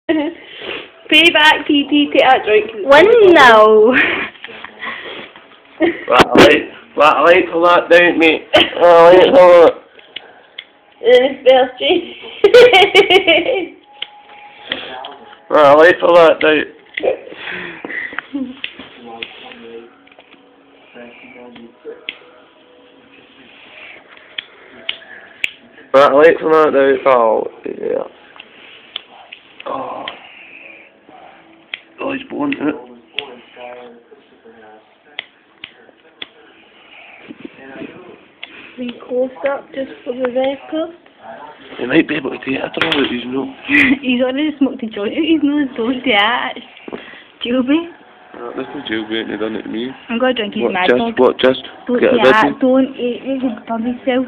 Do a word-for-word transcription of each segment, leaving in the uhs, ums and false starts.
Payback, T T, take that drink. One now. Right, I like, right, I like for that down, mate. I like for that. And it's Belgian. Right, I like for that down. Right, I like for that down. Oh, yeah. Oh. Oh, he's born in it. We close up just for the record. He might be able to take it, I don't know, he's not. He's already smoked a joint. He's not told that. Juby. Uh, this is jailbait, he done it to me. I'm going to drink his What, mad just, dog. what, just? Don't Get say a that. bit? Don't eat it. You bug yourself.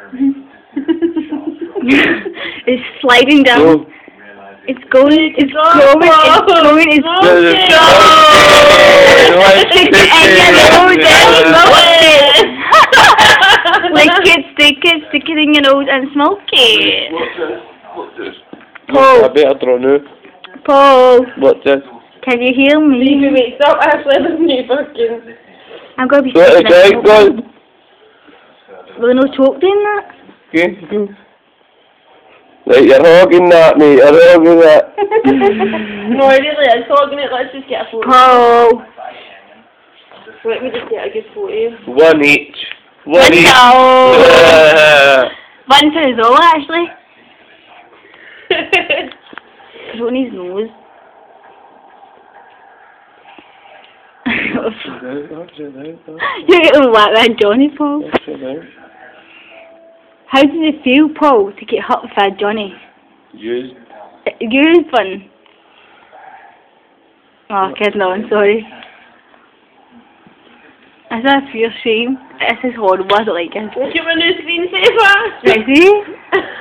It's sliding down. No. It's going. It's going. going. It's going. It's No, no, going. no. Stick it in your nose and smoke it. Like it, stick it, stick it in your nose and smoke it. What's this? What's this? Paul. I better draw now. Paul, What's this? can you hear Wait, me? wait, wait, stop Ashley, there's me fucking... I'm going to be Let it sticking go, it. go. Will there no choke doing that? Okay, go. Right, you're hogging that, mate. You're hogging that. No, I really is talking it, let's just get a photo. Paul. Let me just get a good photo. One each. One One each. down. One for his own, actually. It's on his nose. You're getting whacked by Johnny, Paul. How did it feel, Paul, to get hurt by Johnny? Used. Used one. Oh, kidding on, sorry. Is that a pure shame? This is horrible, I don't like it. Look at my new screensaver! Right, see?